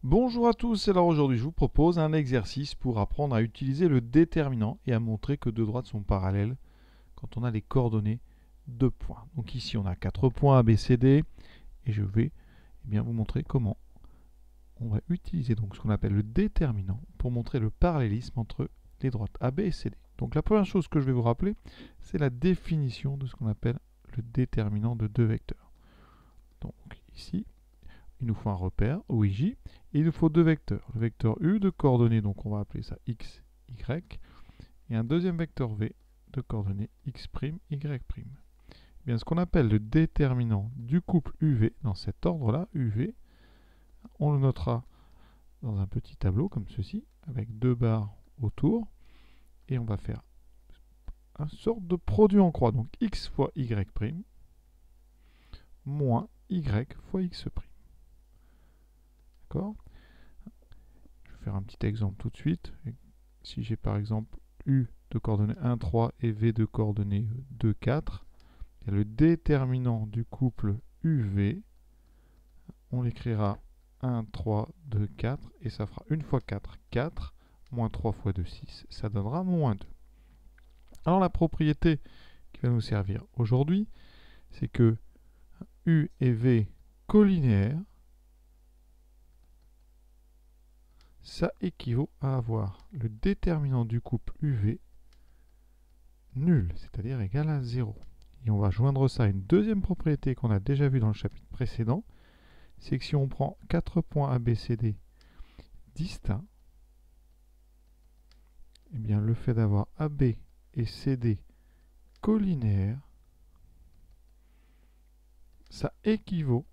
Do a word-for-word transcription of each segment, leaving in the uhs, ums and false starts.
Bonjour à tous, alors aujourd'hui je vous propose un exercice pour apprendre à utiliser le déterminant et à montrer que deux droites sont parallèles quand on a les coordonnées de points. Donc ici on a quatre points A, B, C, D et je vais eh bien, vous montrer comment on va utiliser donc ce qu'on appelle le déterminant pour montrer le parallélisme entre les droites A, B et C, D. Donc la première chose que je vais vous rappeler, c'est la définition de ce qu'on appelle le déterminant de deux vecteurs. Donc ici, il nous faut un repère, O I J, et il nous faut deux vecteurs. Le vecteur U de coordonnées, donc on va appeler ça X, Y, et un deuxième vecteur V de coordonnées X', Y'. Bien, ce qu'on appelle le déterminant du couple U V, dans cet ordre-là, U V, on le notera dans un petit tableau comme ceci, avec deux barres autour, et on va faire une sorte de produit en croix, donc X fois Y', moins Y fois X'. D'accord ? Je vais faire un petit exemple tout de suite. Si j'ai par exemple U de coordonnées un, trois et V de coordonnées deux, quatre, et le déterminant du couple U V, on l'écrira un, trois, deux, quatre, et ça fera une fois quatre, quatre, moins trois fois deux, six, ça donnera moins deux. Alors la propriété qui va nous servir aujourd'hui, c'est que U et V collinéaires, ça équivaut à avoir le déterminant du couple U V nul, c'est-à-dire égal à zéro. Et on va joindre ça à une deuxième propriété qu'on a déjà vue dans le chapitre précédent, c'est que si on prend quatre points A, B, C, D distincts, eh bien le fait d'avoir A B et C D collinéaires, ça équivaut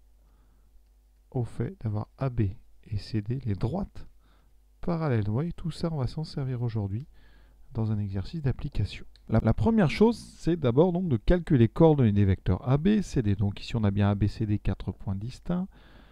au fait d'avoir A B et C D, les droites parallèles. Vous voyez, tout ça, on va s'en servir aujourd'hui dans un exercice d'application. La, la première chose, c'est d'abord donc de calculer les coordonnées des vecteurs A B, C D. Donc ici, on a bien A B, C D, quatre points distincts.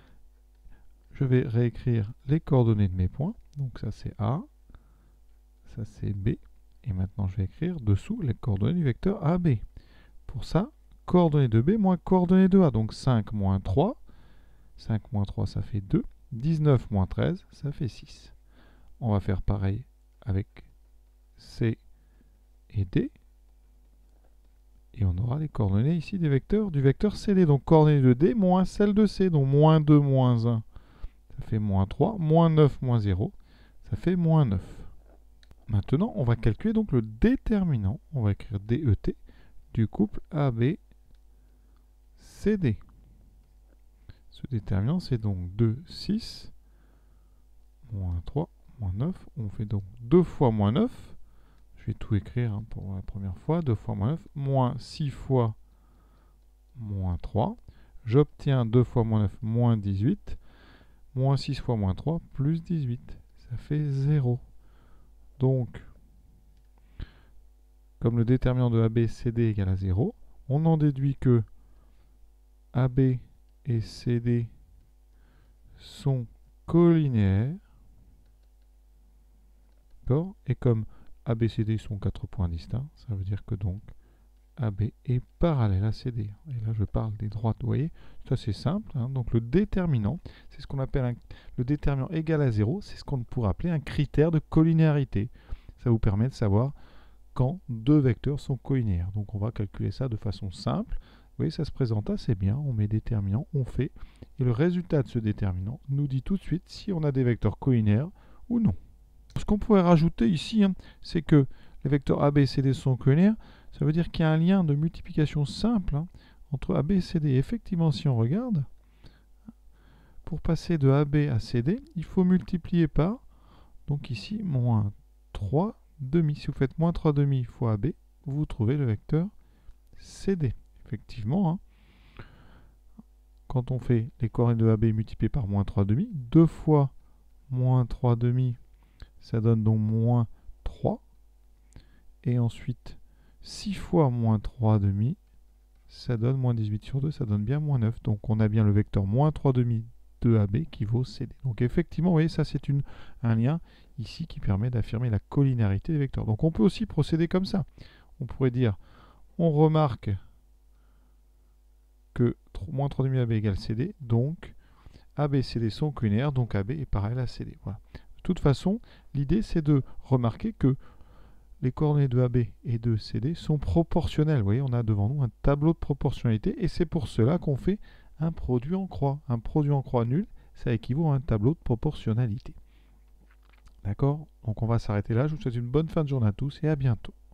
Je vais réécrire les coordonnées de mes points. Donc ça, c'est A, ça, c'est B. Et maintenant, je vais écrire dessous les coordonnées du vecteur A B. Pour ça, coordonnées de B moins coordonnées de A. Donc cinq moins trois. cinq moins trois, ça fait deux. dix-neuf moins treize, ça fait six. On va faire pareil avec C et D. Et on aura les coordonnées ici des vecteurs du vecteur C D. Donc coordonnées de D moins celles de C. Donc moins deux moins un, ça fait moins trois. Moins neuf moins zéro, ça fait moins neuf. Maintenant, on va calculer donc le déterminant. On va écrire D E T du couple A B C D. Ce déterminant, c'est donc deux, six, moins trois, moins neuf. On fait donc deux fois moins neuf. Je vais tout écrire hein, pour la première fois. deux fois moins neuf, moins six fois moins trois. J'obtiens deux fois moins neuf, moins dix-huit. Moins six fois moins trois, plus dix-huit. Ça fait zéro. Donc, comme le déterminant de A B C D égale à zéro, on en déduit que A B et C D sont collinéaires. D'accord ? Et comme A B C D sont quatre points distincts, ça veut dire que donc A B est parallèle à C D. Et là, je parle des droites, vous voyez, ça c'est simple. Hein. Donc le déterminant, c'est ce qu'on appelle un, le déterminant égal à zéro, c'est ce qu'on pourrait appeler un critère de collinéarité. Ça vous permet de savoir quand deux vecteurs sont collinéaires. Donc on va calculer ça de façon simple. Vous voyez, ça se présente assez bien. On met déterminant, on fait. Et le résultat de ce déterminant nous dit tout de suite si on a des vecteurs collinéaires ou non. Ce qu'on pourrait rajouter ici, hein, c'est que les vecteurs A B et C D sont collinéaires. Ça veut dire qu'il y a un lien de multiplication simple hein, entre A B et C D. Effectivement, si on regarde, pour passer de A B à C D, il faut multiplier par, donc ici, moins trois demi. Si vous faites moins trois demi fois A B, vous trouvez le vecteur C D. Effectivement, hein, quand on fait les coordonnées de A B multipliées par moins trois demi, deux fois moins trois demi, ça donne donc moins trois. Et ensuite, six fois moins trois demi, ça donne moins dix-huit sur deux, ça donne bien moins neuf. Donc on a bien le vecteur moins trois demi de A B qui vaut C D. Donc effectivement, vous voyez, ça c'est un lien ici qui permet d'affirmer la collinéarité des vecteurs. Donc on peut aussi procéder comme ça. On pourrait dire, on remarque que moins trois demi A B égale C D, donc A B C D sont linéaires, donc A B est parallèle à C D. Voilà. De toute façon, l'idée c'est de remarquer que les coordonnées de A B et de C D sont proportionnelles. Vous voyez, on a devant nous un tableau de proportionnalité et c'est pour cela qu'on fait un produit en croix. Un produit en croix nul, ça équivaut à un tableau de proportionnalité. D'accord? Donc on va s'arrêter là. Je vous souhaite une bonne fin de journée à tous et à bientôt.